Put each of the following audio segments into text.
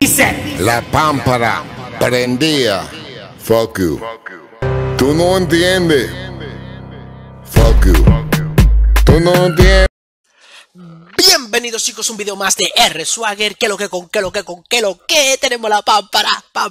La pámpara prendía. Fuck you. Tú no entiendes. Fuck you. Tú no entiendes. Bienvenidos chicos a un video más de R Swagger. ¿Qué lo que con qué lo que con qué lo que? Tenemos la pámpara.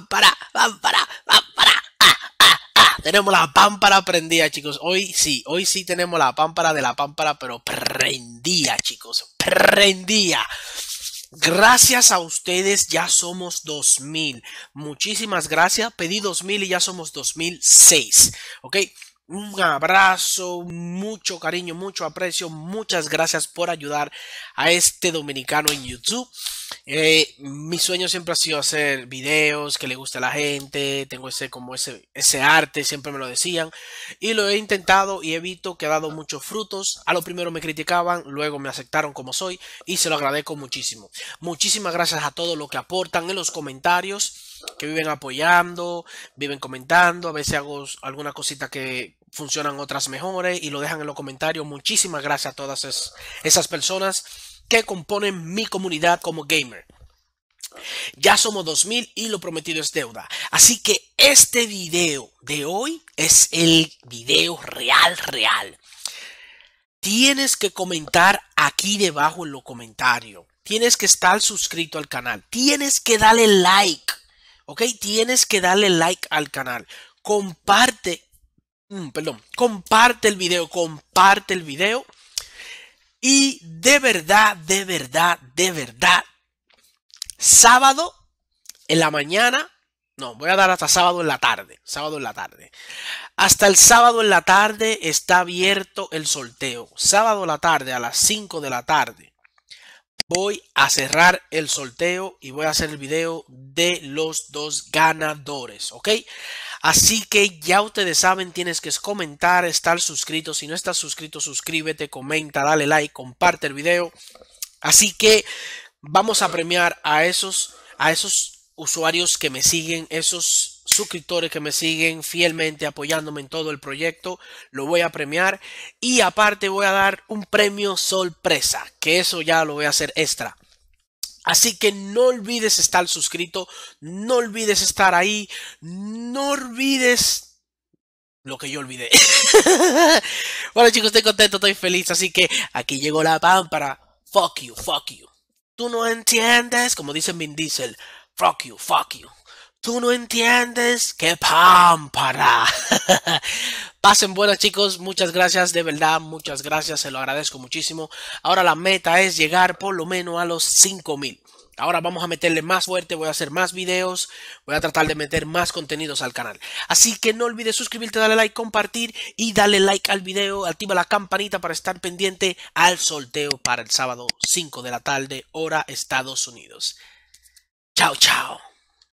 Tenemos la pámpara prendida, chicos. Hoy sí tenemos la pámpara de la pámpara, pero prendida, chicos. Prendida. Gracias a ustedes ya somos 2000. Muchísimas gracias. Pedí 2000 y ya somos 2006. ¿Ok? Un abrazo, mucho cariño, mucho aprecio. Muchas gracias por ayudar a este dominicano en YouTube. Mi sueño siempre ha sido hacer videos que le guste a la gente. Tengo ese arte, siempre me lo decían. Y lo he intentado y he visto que ha dado muchos frutos. A lo primero me criticaban, luego me aceptaron como soy y se lo agradezco muchísimo. Muchísimas gracias a todos los que aportan en los comentarios, que viven apoyando, viven comentando. A veces hago alguna cosita que funcionan, otras mejores, y lo dejan en los comentarios. Muchísimas gracias a todas esas personas que componen mi comunidad como gamer. Ya somos 2000 y lo prometido es deuda. Así que este video de hoy es el video real. Tienes que comentar aquí debajo en los comentarios. Tienes que estar suscrito al canal. Tienes que darle like. ¿Ok? Tienes que darle like al canal. Comparte el video. Y de verdad, sábado en la mañana, no, voy a dar hasta sábado en la tarde. Hasta el sábado en la tarde está abierto el sorteo. Sábado en la tarde a las 5 de la tarde. Voy a cerrar el sorteo y voy a hacer el video de los dos ganadores, ¿ok? Así que ya ustedes saben, tienes que comentar, estar suscrito. Si no estás suscrito, suscríbete, comenta, dale like, comparte el video. Así que vamos a premiar a esos usuarios que me siguen, esos suscriptores que me siguen fielmente apoyándome en todo el proyecto. Lo voy a premiar y aparte voy a dar un premio sorpresa, que eso ya lo voy a hacer extra. Así que no olvides estar suscrito, no olvides estar ahí, no olvides lo que yo olvidé. Bueno chicos, estoy contento, estoy feliz, así que aquí llegó la pámpara. Fuck you. Tú no entiendes, como dice Vin Diesel. Fuck you. Tú no entiendes, qué pámpara. Pasen buenas chicos, muchas gracias, de verdad, muchas gracias, se lo agradezco muchísimo. Ahora la meta es llegar por lo menos a los 5000. Ahora vamos a meterle más fuerte, voy a hacer más videos, voy a tratar de meter más contenidos al canal. Así que no olvides suscribirte, darle like, compartir y darle like al video. Activa la campanita para estar pendiente al sorteo para el sábado 5 de la tarde, hora Estados Unidos. Chao.